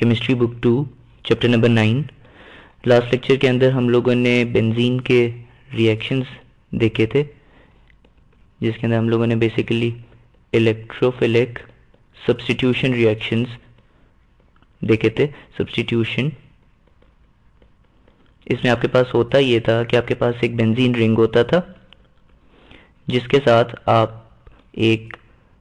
Chemistry book 2 chapter number 9। Last lecture के अंदर हम लोगों ने बेंजीन के रिएक्शंस देखे थे, जिसके अंदर हम लोगों ने बेसिकली इलेक्ट्रोफिलिक सब्स्टिट्यूशन रिएक्शंस देखे थे। सब्स्टिट्यूशन, इसमें आपके पास होता ये था कि आपके पास एक बेंजीन रिंग होता था जिसके साथ आप एक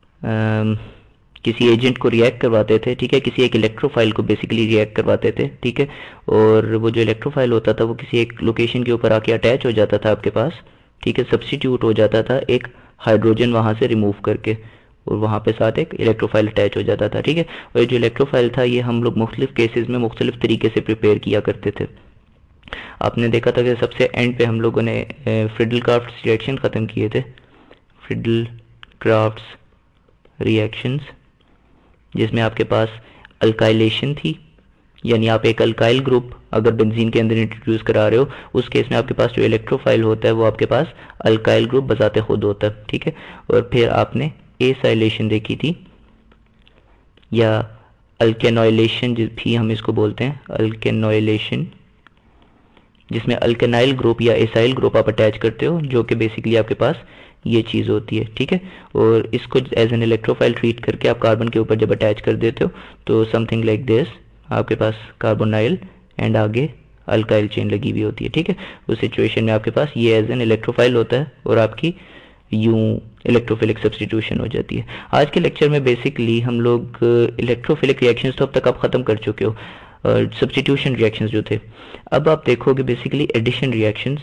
किसी एजेंट को रिएक्ट करवाते थे, ठीक है, किसी एक इलेक्ट्रोफाइल को बेसिकली रिएक्ट करवाते थे, ठीक है, और वो जो इलेक्ट्रोफाइल होता था वो किसी एक लोकेशन के ऊपर आके अटैच हो जाता था आपके पास, ठीक है, सब्स्टिट्यूट हो जाता था एक हाइड्रोजन वहाँ से रिमूव करके, और वहाँ पे साथ एक इलेक्ट्रोफाइल अटैच हो जाता था, ठीक है। और जो इलेक्ट्रोफाइल था ये हम लोग मुख्तलिफ केसेस में मुख्तलिफ तरीके से प्रिपेयर किया करते थे। आपने देखा था कि सबसे एंड पे हम लोगों ने फ्रिडल-क्राफ्ट रिएक्शन ख़त्म किए थे, फ्रिडल-क्राफ्ट रिएक्शंस, जिसमें आपके पास अल्काइलेशन थी, यानी आप एक अल्काइल ग्रुप अगर बेंजीन के अंदर इंट्रोड्यूस करा रहे हो, उस केस में आपके पास जो इलेक्ट्रोफाइल होता है वो आपके पास अल्काइल ग्रुप बजाते खुद होता है, ठीक है। और फिर आपने एसाइलेशन देखी थी, या अल्केनॉइलेशन भी हम इसको बोलते हैं, अल्केनॉइलेशन, जिसमें अल्केनाइल ग्रुप या एसाइल ग्रुप आप अटैच करते हो, जो कि बेसिकली आपके पास ये चीज़ होती है, ठीक है। और इसको एज एन इलेक्ट्रोफाइल ट्रीट करके आप कार्बन के ऊपर जब अटैच कर देते हो तो समथिंग लाइक दिस, आपके पास कार्बोनाइल एंड आगे अल्काइल चेन लगी हुई होती है, ठीक है। उस सिचुएशन में आपके पास ये एज एन इलेक्ट्रोफाइल होता है और आपकी यूं इलेक्ट्रोफिलिक सब्स्टिट्यूशन हो जाती है। आज के लेक्चर में बेसिकली हम लोग इलेक्ट्रोफिलिक रिएक्शंस तो अब तक आप ख़त्म कर चुके हो, सब्स्टिट्यूशन रिएक्शंस जो थे। अब आप देखोगे बेसिकली एडिशन रिएक्शंस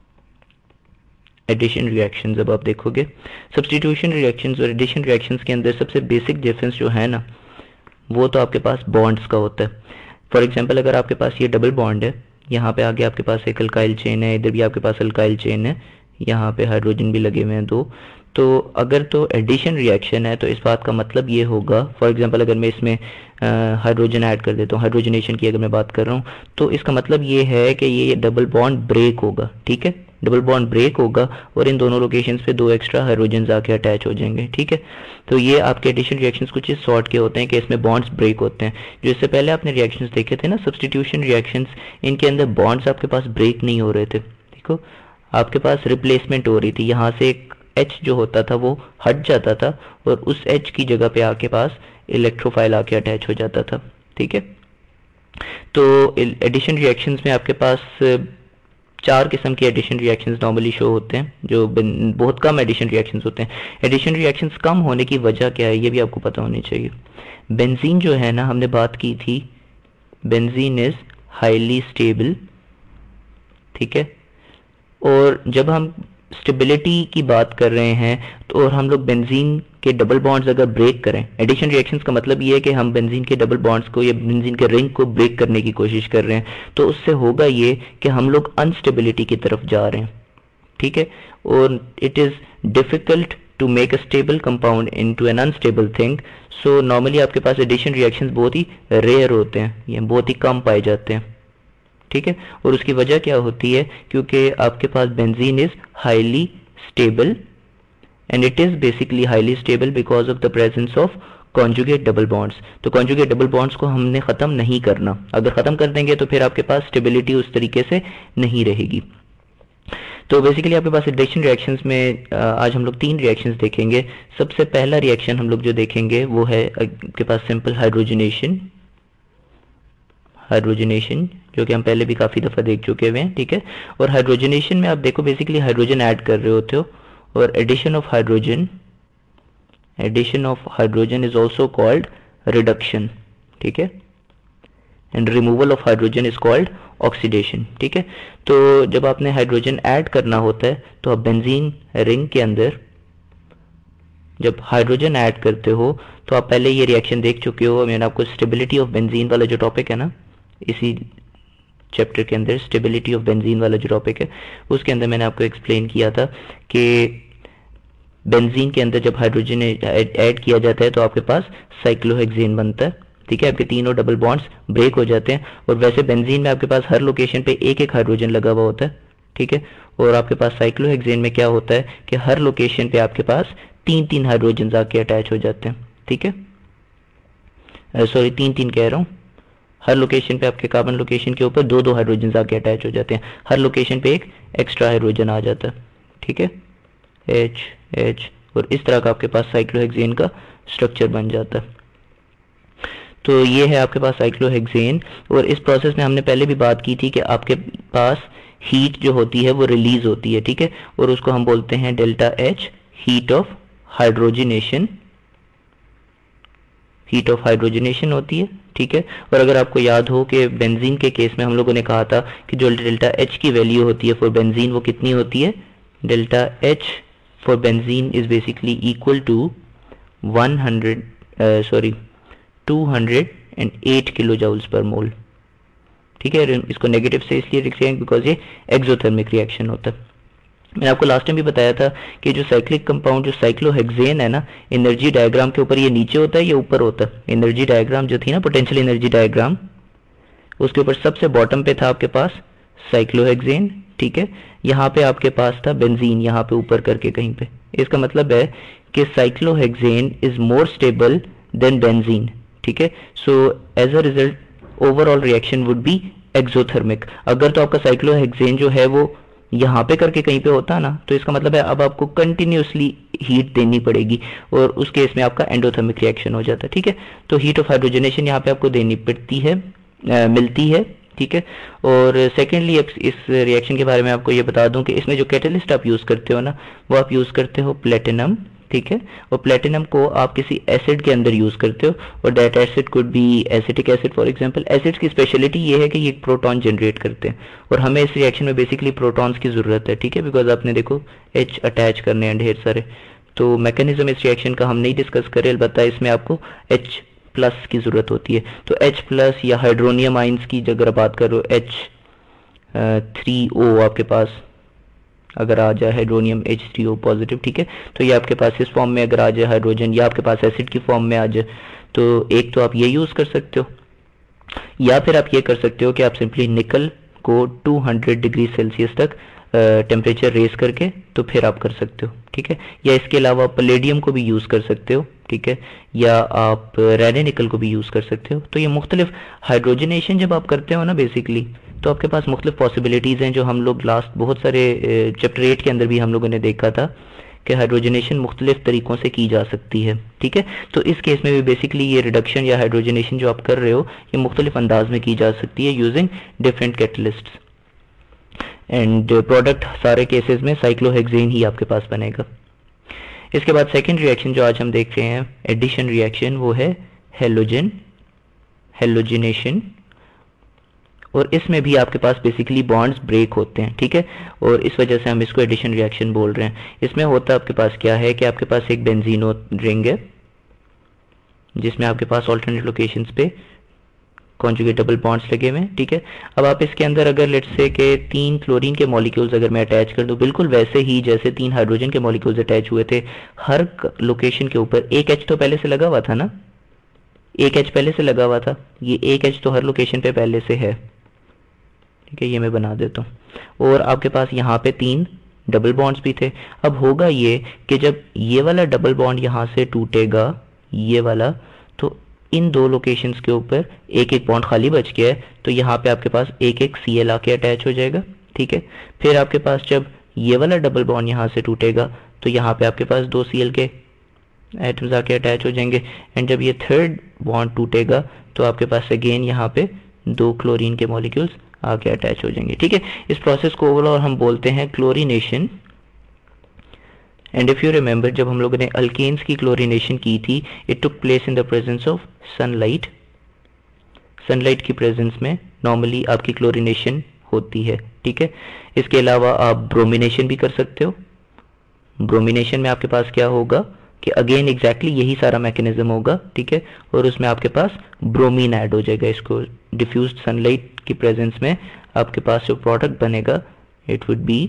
अब आप देखोगे। सब्स्टिट्यूशन रिएक्शंस और एडिशन रिएक्शंस के अंदर सबसे बेसिक डिफरेंस जो है ना, वो तो आपके पास बॉन्ड्स का होता है। फॉर एग्जांपल अगर आपके पास ये डबल बॉन्ड है, यहाँ पे आगे आपके पास एक अल्काइल चेन है, इधर भी आपके पास अल्काइल चेन है, यहाँ पे हाइड्रोजन भी लगे हुए हैं दो, तो अगर तो एडिशन रिएक्शन है तो इस बात का मतलब ये होगा, फॉर एग्जांपल अगर मैं इसमें हाइड्रोजन ऐड कर देता हूँ, हाइड्रोजनेशन की अगर मैं बात कर रहा हूँ, तो इसका मतलब ये है कि ये डबल बॉन्ड ब्रेक होगा, ठीक है, डबल बॉन्ड ब्रेक होगा और इन दोनों लोकेशंस पे दो एक्स्ट्रा हाइड्रोजन आके अटैच हो जाएंगे, ठीक है। तो ये आपके एडिशन रिएक्शंस कुछ इस सॉर्ट के होते हैं कि इसमें बॉन्ड्स ब्रेक होते हैं। जो इससे पहले आपने रिएक्शंस देखे थे ना सब्स्टिट्यूशन रिएक्शंस, इनके अंदर बॉन्ड्स आपके पास ब्रेक नहीं हो रहे थे, देखो आपके पास रिप्लेसमेंट हो रही थी, यहाँ से एक H जो होता था वो हट जाता था और उस H की जगह पे आपके पास इलेक्ट्रोफाइल आके अटैच हो जाता था, ठीक है। तो एडिशन रिएक्शंस में आपके पास 4 किस्म के एडिशन रिएक्शंस नॉर्मली शो होते हैं, जो बहुत कम एडिशन रिएक्शंस होते हैं। एडिशन रिएक्शंस कम होने की वजह क्या है ये भी आपको पता होनी चाहिए। बेंजीन जो है ना, हमने बात की थी, बेंजीन इज हाईली स्टेबल, ठीक है। और जब हम स्टेबिलिटी की बात कर रहे हैं तो और हम लोग बेंजीन के डबल बॉन्ड्स अगर ब्रेक करें, एडिशन रिएक्शंस का मतलब ये है कि हम बेंजीन के डबल बॉन्ड्स को या बेंजीन के रिंग को ब्रेक करने की कोशिश कर रहे हैं, तो उससे होगा ये कि हम लोग अनस्टेबिलिटी की तरफ जा रहे हैं, ठीक है। और it is difficult to make a stable compound into an unstable thing, so normally आपके पास एडिशन रिएक्शंस बहुत ही रेयर होते हैं, ये बहुत ही कम पाए जाते हैं, ठीक है। और उसकी वजह क्या होती है, क्योंकि आपके पास benzene is highly stable and it is basically highly stable because of the presence of conjugate double bonds. तो कॉन्जुगेट डबल बॉन्ड्स को हमने ख़त्म नहीं करना, अगर ख़त्म कर देंगे तो फिर आपके पास स्टेबिलिटी उस तरीके से नहीं रहेगी। तो बेसिकली आपके पास एडिशन रिएक्शंस में आज हम लोग 3 रिएक्शंस देखेंगे। सबसे पहला रिएक्शन हम लोग जो देखेंगे वो है आपके पास सिंपल हाइड्रोजनेशन, जो कि हम पहले भी काफ़ी दफ़ा देख चुके हुए हैं, ठीक है। और हाइड्रोजनेशन में आप देखो बेसिकली हाइड्रोजन ऐड कर रहे होते हो, और addition of hydrogen is also called reduction, ठीक है, and removal of hydrogen is called oxidation, ठीक है। तो जब आपने हाइड्रोजन ऐड करना होता है तो आप बेंजीन रिंग के अंदर जब हाइड्रोजन ऐड करते हो तो आप पहले ये रिएक्शन देख चुके हो, मैंने आपको स्टेबिलिटी ऑफ बेंजीन वाला जो टॉपिक है ना, इसी चैप्टर के अंदर स्टेबिलिटी ऑफ बेंजीन वाला जो टॉपिक है उसके अंदर मैंने आपको एक्सप्लेन किया था कि बेंजीन के अंदर जब हाइड्रोजन ऐड किया जाता है तो आपके पास साइक्लोहेक्सेन बनता है, ठीक है, आपके तीनों डबल बॉन्ड्स ब्रेक हो जाते हैं। और वैसे बेंजीन में आपके पास हर लोकेशन पे एक एक हाइड्रोजन लगा हुआ होता है, ठीक है। और आपके पास साइक्लोहेक्सेन में क्या होता है कि हर लोकेशन पे आपके पास 3-3 हाइड्रोजन आके अटैच हो जाते हैं, ठीक है, सॉरी 3-3 कह रहा हूँ, हर लोकेशन पे आपके कार्बन लोकेशन के ऊपर दो दो हाइड्रोजन आके अटैच हो जाते हैं, हर लोकेशन पे एक एक्स्ट्रा हाइड्रोजन आ जाता है, ठीक है, एच एच, और इस तरह का आपके पास साइक्लोहेक्सेन का स्ट्रक्चर बन जाता है। तो ये है आपके पास साइक्लोहेक्सेन। और इस प्रोसेस में हमने पहले भी बात की थी कि आपके पास हीट जो होती है वो रिलीज होती है, ठीक है, और उसको हम बोलते हैं delta H, heat of hydrogenation, heat of hydrogenation होती है, ठीक है। और अगर आपको याद हो कि बेंजीन के केस में हम लोगों ने कहा था कि जो डेल्टा एच की वैल्यू होती है फॉर बेंजीन वो कितनी होती है, delta H for benzene is basically equal to 208 kilo joules per mole, ठीक है। इसको नेगेटिव से इसलिए लिख रहे हैं बिकॉज ये एक्सोथर्मिक रिएक्शन होता है। मैंने आपको लास्ट टाइम भी बताया था कि जो साइक्लिक कंपाउंड जो साइक्लोहेक्सेन है ना, एनर्जी डायग्राम के ऊपर ये नीचे होता है, ये ऊपर होता है। एनर्जी डायग्राम जो थी ना, पोटेंशियल एनर्जी डायग्राम, उसके ऊपर सबसे बॉटम पे था आपके पास साइक्लोहेक्सेन, ठीक है। यहाँ पे आपके पास था बेंजीन, यहाँ पे ऊपर करके कहीं पे। इसका मतलब है कि cyclohexane is more stable than benzene, ठीक है। So as a result overall reaction would be exothermic. अगर तो आपका साइक्लोहेक्सेन जो है वो यहाँ पे करके कहीं पे होता है ना, तो इसका मतलब है अब आपको कंटिन्यूसली हीट देनी पड़ेगी, और उस केस में आपका एंडोथर्मिक रिएक्शन हो जाता है, ठीक है। तो हीट ऑफ हाइड्रोजनेशन यहाँ पे आपको देनी पड़ती है, मिलती है, ठीक है। और सेकेंडली इस रिएक्शन के बारे में आपको ये बता दूं कि इसमें जो कैटलिस्ट आप यूज़ करते हो ना, वो आप यूज़ करते हो प्लेटिनम, ठीक है। और प्लेटिनम को आप किसी एसिड के अंदर यूज़ करते हो, और that acid could be acetic acid for example. Acids की स्पेशलिटी ये है कि ये प्रोटॉन जनरेट करते हैं, और हमें इस रिएक्शन में बेसिकली प्रोटॉन्स की ज़रूरत है, ठीक है, बिकॉज आपने देखो H अटैच करने हैं ढेर सारे। तो मैकेनिज्म इस रिएक्शन का हम नहीं डिस्कस करें, अलबत्ता इसमें आपको H प्लस की ज़रूरत होती है। तो H प्लस या हाइड्रोनियम आइंस की अगर बात करो, H3O आपके पास अगर आ जाए हाइड्रोनियम H3O पॉजिटिव, ठीक है, तो ये आपके पास इस फॉर्म में अगर आ जाए हाइड्रोजन, या आपके पास एसिड की फॉर्म में आ जाए, तो एक तो आप ये यूज़ कर सकते हो, या फिर आप ये कर सकते हो कि आप सिंपली निकल को 200 डिग्री सेल्सियस तक टेम्परेचर रेस करके तो फिर आप कर सकते हो, ठीक है। या इसके अलावा पैलेडियम को भी यूज़ कर सकते हो, ठीक है, या आप रेने निकल को भी यूज़ कर सकते हो। तो ये मुख्तलिफ हाइड्रोजनेशन जब आप करते हो ना बेसिकली, तो आपके पास मुख्तलिफ पॉसिबिलिटीज़ हैं, जो हम लोग लास्ट बहुत सारे चैप्टर 8 के अंदर भी हम लोगों ने देखा था कि हाइड्रोजनेशन मुख्तलिफ तरीक़ों से की जा सकती है, ठीक है। तो इस केस में भी बेसिकली ये रिडक्शन या हाइड्रोजनेशन जो आप कर रहे हो, ये मुख्तलिफ अंदाज में की जा सकती है using different catalysts, and product सारे केसेस में साइक्लोहेक्सेन ही आपके पास बनेगा। इसके बाद सेकेंड रिएक्शन जो आज हम देख रहे हैं, एडिशन रिएक्शन, वो है हेलोजिनेशन, और इसमें भी आपके पास बेसिकली बॉन्ड्स ब्रेक होते हैं, ठीक है, और इस वजह से हम इसको एडिशन रिएक्शन बोल रहे हैं। इसमें होता आपके पास क्या है कि आपके पास एक बेंजीनो रिंग है जिसमें आपके पास ऑल्टरनेट लोकेशंस पे कॉन्जुगेट डबल बॉन्ड्स लगे हुए हैं, ठीक है। अब आप इसके अंदर अगर लेट्स से के 3 क्लोरीन के मॉलिक्यूल्स अगर मैं अटैच कर दूं, बिल्कुल वैसे ही जैसे 3 हाइड्रोजन के मॉलिक्यूल्स अटैच हुए थे, हर लोकेशन के ऊपर एक H तो पहले से लगा हुआ था ना, एक H पहले से लगा हुआ था, ये एक H तो हर लोकेशन पे पहले से है, ठीक है, ये मैं बना देता हूँ। और आपके पास यहाँ पे 3 डबल बॉन्ड्स भी थे। अब होगा ये कि जब ये वाला डबल बॉन्ड यहाँ से टूटेगा, ये वाला, तो इन दो लोकेशंस के ऊपर एक एक बॉन्ड खाली बच गया है, तो यहाँ पे आपके पास एक एक Cl आके अटैच हो जाएगा, ठीक है। फिर आपके पास जब ये वाला डबल बॉन्ड यहाँ से टूटेगा, तो यहाँ पे आपके पास 2 Cl के एटम्स आके अटैच हो जाएंगे, एंड जब ये थर्ड बॉन्ड टूटेगा तो आपके पास अगेन यहाँ पे 2 क्लोरीन के मॉलिक्यूल्स आके अटैच हो जाएंगे, ठीक है। इस प्रोसेस को ओवरऑल हम बोलते हैं chlorination. And if you remember, जब हम लोगों ने अल्केन्स की क्लोरीनेशन की थी, it took place in the presence of sunlight. Sunlight की प्रेजेंस में नॉर्मली आपकी क्लोरीनेशन होती है, ठीक है। इसके अलावा आप ब्रोमिनेशन भी कर सकते हो। ब्रोमिनेशन में आपके पास क्या होगा कि अगेन एग्जैक्टली यही सारा मैकेनिज्म होगा, ठीक है, और उसमें आपके पास ब्रोमीन ऐड हो जाएगा। इसको डिफ्यूज्ड सनलाइट की प्रेजेंस में आपके पास जो प्रोडक्ट बनेगा, it would be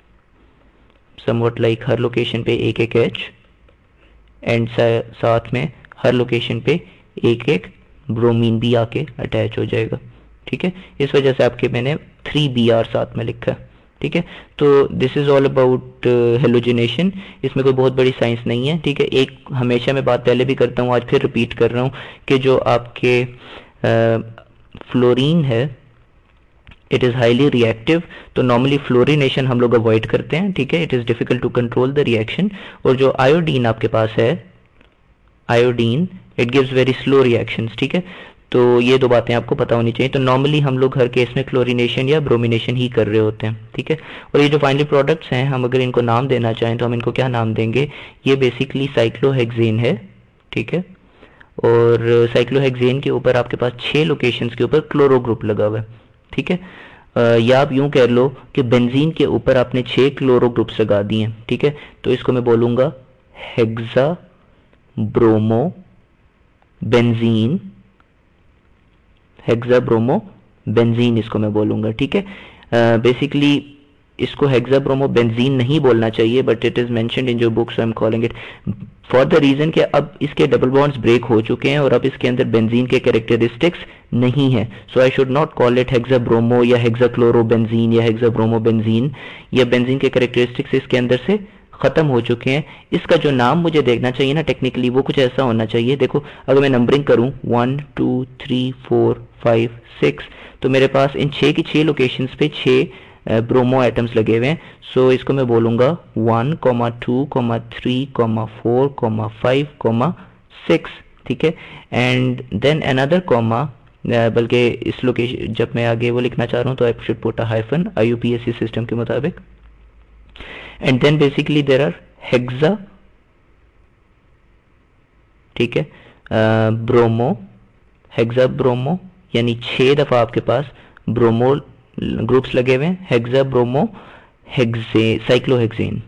something like हर लोकेशन पे एक एक H, एंड साथ में हर लोकेशन पे एक एक ब्रोमीन भी आके अटैच हो जाएगा, ठीक है। इस वजह से आपके मैंने 3Br साथ में लिखा है, ठीक है। तो this is all about halogenation. इसमें कोई बहुत बड़ी साइंस नहीं है, ठीक है। एक हमेशा मैं बात पहले भी करता हूँ, आज फिर रिपीट कर रहा हूँ कि जो आपके फ्लोरीन है, इट इज़ हाईली रिएक्टिव, तो नॉर्मली फ्लोरिनेशन हम लोग अवॉइड करते हैं, ठीक है, it is difficult to control the reaction. और जो आयोडीन आपके पास है, iodine, it gives very slow reactions, ठीक है, तो ये दो बातें आपको पता होनी चाहिए। तो नॉर्मली हम लोग हर केस में क्लोरिनेशन या ब्रोमिनेशन ही कर रहे होते हैं, ठीक है। और ये जो फाइनली प्रोडक्ट्स हैं, हम अगर इनको नाम देना चाहें तो हम इनको क्या नाम देंगे, ये बेसिकली साइक्लोहेक्सेन है, ठीक है। और साइक्लोहेक्सेन के ऊपर आपके पास 6 लोकेशंस के ऊपर क्लोरो ग्रुप लगा हुआ है, ठीक है। या आप यूं कह लो कि बेंजीन के ऊपर आपने 6 क्लोरो ग्रुप्स लगा दिए हैं, ठीक है। तो इसको मैं बोलूँगा hexa bromo benzene, hexa bromo benzene इसको मैं बोलूँगा, ठीक है। बेसिकली इसको हेक्सा ब्रोमो बेंजीन नहीं बोलना चाहिए, but it is mentioned in your book, so I am calling it for the reason कि अब इसके डबल बॉन्ड्स ब्रेक हो चुके हैं और अब इसके अंदर बेंजीन के कैरेक्टरिस्टिक्स नहीं है, so I should not call it hexa bromo या हेक्सा क्लोरो बेंजीन या हेक्सा ब्रोमो बेंजीन। या बेंजीन के कैरेक्टरिस्टिक्स इसके अंदर से ख़त्म हो चुके हैं। इसका जो नाम मुझे देखना चाहिए ना टेक्निकली, वो कुछ ऐसा होना चाहिए। देखो अगर मैं नंबरिंग करूँ 1 2 3 4 5 6, तो मेरे पास इन 6 की 6 लोकेशंस पे 6 ब्रोमो एटम्स लगे हुए हैं। सो इसको मैं बोलूँगा 1, 2, 3, 4, 5, 6, ठीक है। एंड देन अनदर कॉमा, बल्कि इस लोकेशन जब मैं आगे वो लिखना चाह रहा हूँ तो I should put a hyphen IUPAC system के मुताबिक। And then basically there are hexa, ठीक है, ब्रोमो, हेक्सा ब्रोमो, यानी 6 दफ़ा आपके पास ब्रोमो ग्रुप्स लगे हुए हैं, hexa bromo hexa cyclohexane,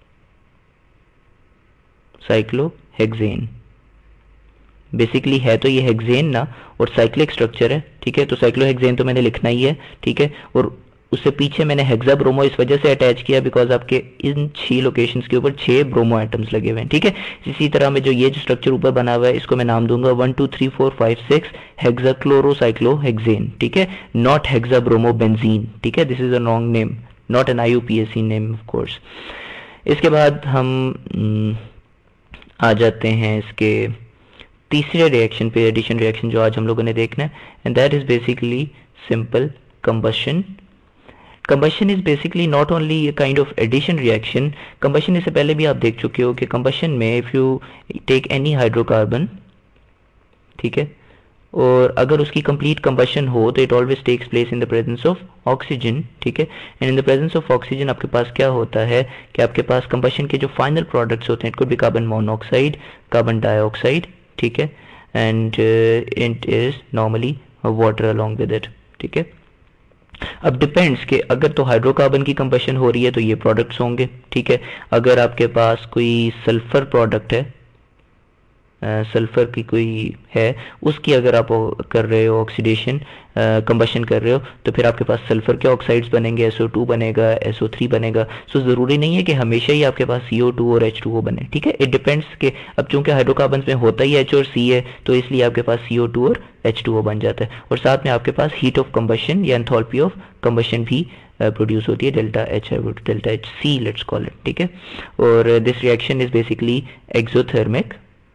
cyclohexane basically है तो ये हेक्सेन ना, और साइक्लिक स्ट्रक्चर है, ठीक है। तो साइक्लोहेक्सेन तो मैंने लिखना ही है, ठीक है। और उससे पीछे मैंने हेक्सा ब्रोमो इस वजह से अटैच किया बिकॉज आपके इन 6 लोकेशंस के ऊपर 6 ब्रोमो एटम्स लगे हुए हैं, ठीक है। इसी तरह में जो ये जो स्ट्रक्चर ऊपर बना हुआ है इसको मैं नाम दूंगा 1 2 3 4 5 6 हेक्सा क्लोरोसाइक्लोहेक्सेन, ठीक है, नॉट हेक्सा ब्रोमो बेंजीन, ठीक है। This is a wrong name, not an IUPAC name of course. इसके बाद हम आ जाते हैं इसके तीसरे रिएक्शन पे, एडिशन रिएक्शन जो आज हम लोगों ने देखना है, and that is basically simple combustion. Combustion is basically not only a kind of addition reaction. Combustion इससे पहले भी आप देख चुके हो कि कंबशन में if you take any hydrocarbon, ठीक है, और अगर उसकी कंप्लीट कंबशन हो तो it always takes place in the presence of oxygen, ठीक है। And in the presence of oxygen आपके पास क्या होता है कि आपके पास कंबशन के जो फाइनल प्रोडक्ट्स होते हैं, it could be carbon monoxide, carbon dioxide, ठीक है, and it is normally water along with it, ठीक है। अब डिपेंड्स कि अगर तो हाइड्रोकार्बन की कंबशन हो रही है तो ये प्रोडक्ट्स होंगे, ठीक है। अगर आपके पास कोई सल्फर प्रोडक्ट है, सल्फर की कोई है, उसकी अगर आप कर रहे हो ऑक्सीडेशन, कंबशन कर रहे हो, तो फिर आपके पास सल्फर के ऑक्साइड्स बनेंगे, SO2 बनेगा, SO3 बनेगा। सो ज़रूरी नहीं है कि हमेशा ही आपके पास CO2 और H2O बने, ठीक है। इट डिपेंड्स कि अब चूंकि हाइड्रोकार्बन में होता ही H और C है तो इसलिए आपके पास CO2 और H2O बन जाता है, और साथ में आपके पास हीट ऑफ कंबशन या एंथैल्पी ऑफ कंबशन भी प्रोड्यूस होती है, delta H C let's call it, ठीक है। और this reaction is basically exothermic,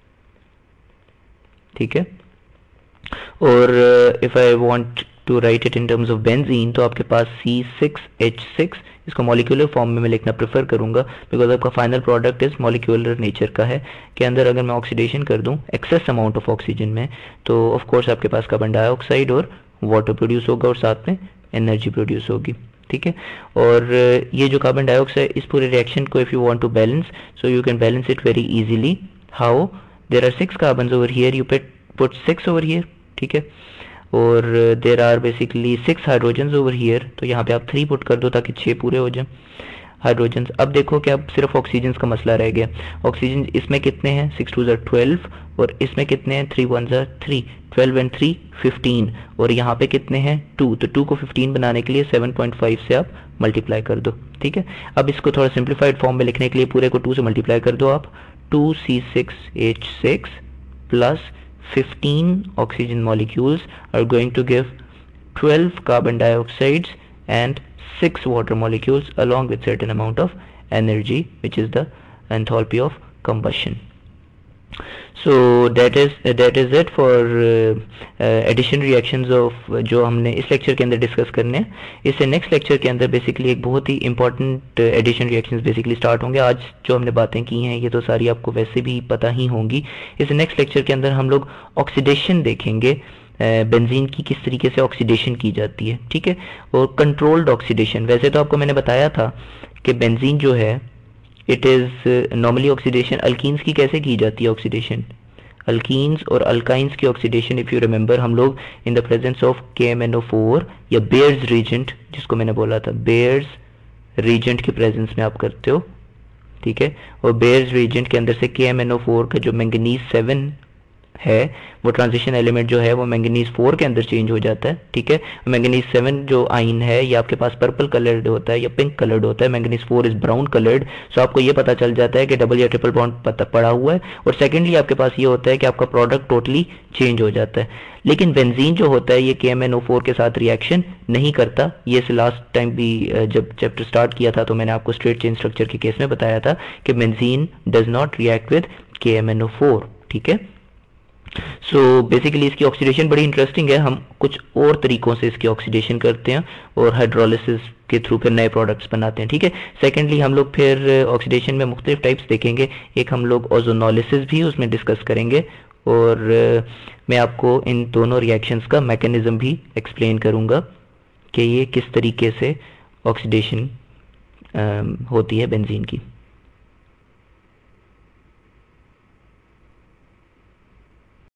ठीक है। और if I want to write it in terms of benzene तो आपके पास C6H6, इसको मॉलिक्यूलर फॉर्म में मैं लिखना प्रेफर करूंगा बिकॉज आपका final product is molecular nature का है, के अंदर अगर मैं ऑक्सीडेशन कर दूं एक्सेस अमाउंट ऑफ ऑक्सीजन में तो ऑफ कोर्स आपके पास कार्बन डाइऑक्साइड और वाटर प्रोड्यूस होगा और साथ में एनर्जी प्रोड्यूस होगी, ठीक है। और ये जो कार्बन डाइऑक्साइड, इस पूरे रिएक्शन को if you want to balance, so you can balance it very easily. How? There are 6 carbons over here, you put 6 over here, ठीक है। और there are basically 6 hydrogens over here, तो यहाँ पे आप 3 पुट कर दो ताकि 6 पूरे हो जाए हाइड्रोजन्स। अब देखो कि अब सिर्फ ऑक्सीजन का मसला रह गया। ऑक्सीजन इसमें कितने हैं? 6 2 12, और इसमें कितने हैं? 3 1 3, 12 and 3 15, और यहाँ पे कितने हैं? 2, तो 2 को 15 बनाने के लिए 7.5 से आप मल्टीप्लाई कर दो, ठीक है। अब इसको थोड़ा सिंप्लीफाइड फॉर्म में लिखने के लिए पूरे को 2 से मल्टीप्लाई कर दो आप। 2C6H6 plus 15 oxygen molecules are going to give 12 carbon dioxides and 6 water molecules along with certain amount of energy which is the enthalpy of combustion, so that is it for addition reactions of जो हमने इस lecture के अंदर discuss करने हैं। इससे next lecture के अंदर बेसिकली एक बहुत ही important addition reactions basically start होंगे। आज जो हमने बातें की हैं ये तो सारी आपको वैसे भी पता ही होंगी। इस नेक्स्ट लेक्चर के अंदर हम लोग ऑक्सीडेशन देखेंगे, बेंजीन की किस तरीके से ऑक्सीडेशन की जाती है, ठीक है, और कंट्रोल्ड ऑक्सीडेशन। वैसे तो आपको मैंने बताया था कि बेंजीन जो है it is normally oxidation alkenes की कैसे की जाती है ऑक्सीडेशन, अल्कीन्स और अल्काइंस की ऑक्सीडेशन इफ़ यू रिमेंबर हम लोग इन द प्रेजेंस ऑफ KMnO4 या बेयर्स रीजेंट, जिसको मैंने बोला था बेयर्स रीजेंट के प्रेजेंस में आप करते हो, ठीक है। और बेयर्स रीजेंट के अंदर से KMnO4 का जो मैंगनीज 7 है वो ट्रांजिशन एलिमेंट जो है वो मैंगनीज 4 के अंदर चेंज हो जाता है, ठीक है। मैंगनीज 7 जो आइन है ये आपके पास पर्पल कलर्ड होता है या पिंक कलर्ड होता है, manganese 4 is brown coloured. So आपको ये पता चल जाता है कि डबल या ट्रिपल बॉन्ड पड़ा हुआ है। और सेकेंडली आपके पास ये होता है कि आपका प्रोडक्ट टोटली चेंज हो जाता है। लेकिन बेंजीन जो होता है ये KMnO4 के साथ रिएक्शन नहीं करता। ये से लास्ट टाइम भी जब चैप्टर स्टार्ट किया था तो मैंने आपको स्ट्रेट चेन स्ट्रक्चर के केस में बताया था कि benzene does not react with KMnO4, ठीक है। सो बेसिकली इसकी ऑक्सीडेशन बड़ी इंटरेस्टिंग है। हम कुछ और तरीकों से इसकी ऑक्सीडेशन करते हैं और हाइड्रोलिसिस के थ्रू फिर नए प्रोडक्ट्स बनाते हैं, ठीक है। सेकेंडली हम लोग फिर ऑक्सीडेशन में मुख्तलिफ टाइप्स देखेंगे। एक हम लोग ओजोनोलिसिस भी उसमें डिस्कस करेंगे और मैं आपको इन दोनों रिएक्शंस का मैकेनिज्म भी एक्सप्लेन करूँगा कि ये किस तरीके से ऑक्सीडेशन होती है बेंजीन की।